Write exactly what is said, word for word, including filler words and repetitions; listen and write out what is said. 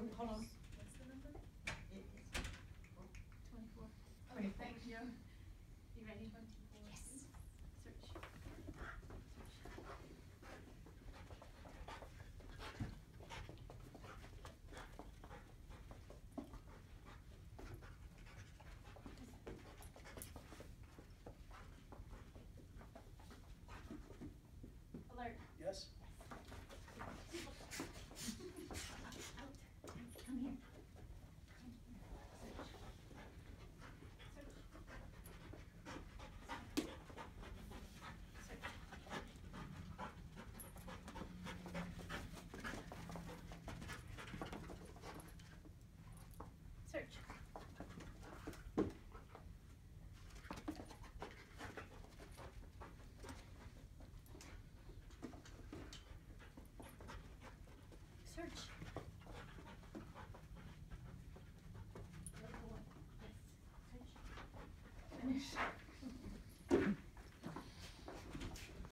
Oh, hold on. What's the number? It is Twenty-four. Okay, twenty-four. thank you. You ready? Twenty-four. Yes. Search. Search. Alert. Yes? Come here. Search. Search. Yes. Finish.